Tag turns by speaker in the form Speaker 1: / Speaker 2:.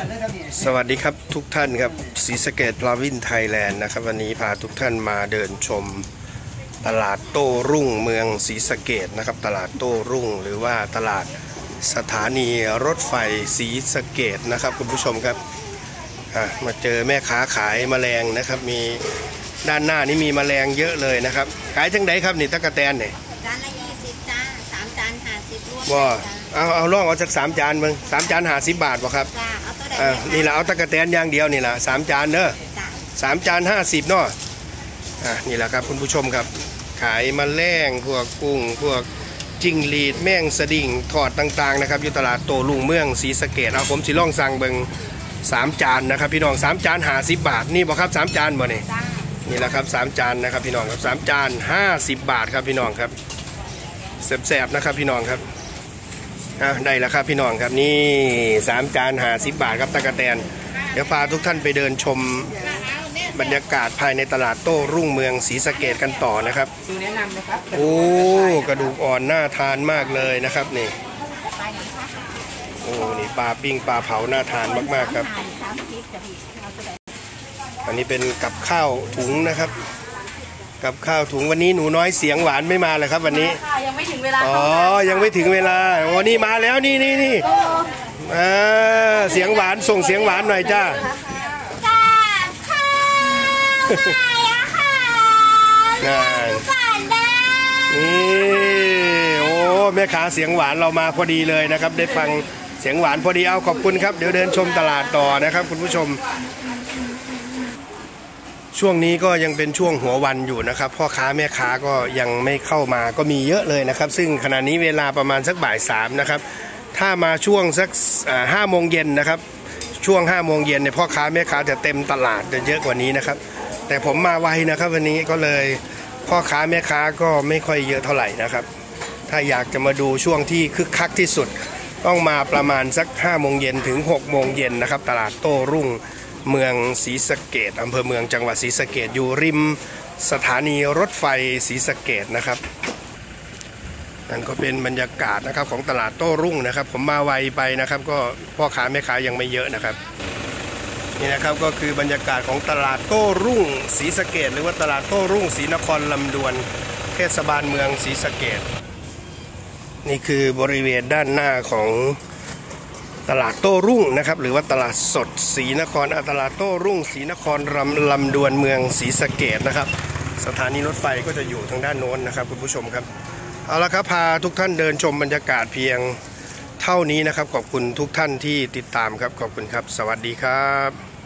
Speaker 1: สวัสดีครับทุกท่านครับศรีสะเกษลาวินไทยแลนด์นะครับวันนี้พาทุกท่านมาเดินชมตลาดโต้รุ่งเมืองศรีสะเกษนะครับตลาดโต้รุ่งหรือว่าตลาดสถานีรถไฟศรีสะเกษนะครับคุณผู้ชมครับมาเจอแม่ค้าขายแมลงนะครับมีด้านหน้านี่มีแมลงเยอะเลยนะครับขายจังไดครับนี่ตะกะแตนเนี่ย
Speaker 2: จานละ20จ้า3 จาน50รวม
Speaker 1: ว่าเอาล่องเอาจาก3 จานมึง3 จาน50 บาทบ่ครับนี่แหละเอาตะกะแตนอย่างเดียวนี่แหละ3 จานเด้อ3 จาน50เนาะนี่แหละครับคุณผู้ชมครับขายแมลงพวกกุ้งพวกจิ้งหรีดแมงสดิ่งทอดต่างๆนะครับอยู่ตลาดโต้รุ่งเมืองศรีสะเกษผมสิลองสั่งเบิ่ง3 จานนะครับพี่น้อง3 จาน50 บาทนี่บ่ครับ3 จานบ่นี่แหละครับ3 จานนะครับพี่น้องครับ3 จาน50 บาทครับพี่น้องครับแซ่บๆนะครับพี่น้องครับได้แล้วครับพี่น้องครับนี่3 จาน50 บาทครับตะกะแตนเดี๋ยวพาทุกท่านไปเดินชมบรรยากาศภายในตลาดโต้รุ่งเมืองศรีสะเกษกันต่อนะครับ
Speaker 2: แนะนำนะครับ
Speaker 1: โอ้กระดูกอ่อนน่าทานมากเลยนะครับนี่โอ้นี่ปลาปิ้งปลาเผาน่าทานมากๆครับอันนี้เป็นกับข้าวถุงนะครับกับข้าวถุงวันนี้หนูน้อยเสียงหวานไม่มาเลยครับวันนี้
Speaker 2: ยังไม่ถึงเวลา
Speaker 1: ยังไม่ถึงเวลาวันนี้มาแล้วนี่เสียงหวานส่งเสียงหวานหน่อยจ้านี่โอ้แม่ค้าเสียงหวานเรามาพอดีเลยนะครับได้ฟังเสียงหวานพอดีเอาขอบคุณครับเดี๋ยวเดินชมตลาดต่อนะครับคุณผู้ชมช่วงนี้ก็ยังเป็นช่วงหัววันอยู่นะครับพ่อค้าแม่ค้าก็ยังไม่เข้ามาก็มีเยอะเลยนะครับซึ่งขณะนี้เวลาประมาณสักบ่าย 3นะครับถ้ามาช่วงสัก5 โมงเย็นนะครับช่วง5 โมงเย็นเนี่ยพ่อค้าแม่ค้าจะเต็มตลาดจะเยอะกว่านี้นะครับแต่ผมมาไวนะครับวันนี้ก็เลยพ่อค้าแม่ค้าก็ไม่ค่อยเยอะเท่าไหร่นะครับถ้าอยากจะมาดูช่วงที่คึกคักที่สุดต้องมาประมาณสัก5 โมงเย็นถึง6 โมงเย็นนะครับตลาดโต้รุ่งเมืองศรีสะเกษอำเภอเมืองจังหวัดศรีสะเกษอยู่ริมสถานีรถไฟศรีสะเกษนะครับนั่นก็เป็นบรรยากาศนะครับของตลาดโต้รุ่งนะครับผมมาไวไปนะครับก็พ่อค้าแม่ค้ายังไม่เยอะนะครับนี่นะครับก็คือบรรยากาศของตลาดโต้รุ่งศรีสะเกษหรือว่าตลาดโต้รุ่งศรีนครลำดวนเทศบาลเมืองศรีสะเกษนี่คือบริเวณด้านหน้าของตลาดโต้รุ่งนะครับหรือว่าตลาดสดศรีนครตลาดโต้รุ่งศรีนครลำดวนเมืองศรีสะเกษนะครับสถานีรถไฟก็จะอยู่ทางด้านโน้นนะครับคุณผู้ชมครับเอาละครับพาทุกท่านเดินชมบรรยากาศเพียงเท่านี้นะครับขอบคุณทุกท่านที่ติดตามครับขอบคุณครับสวัสดีครับ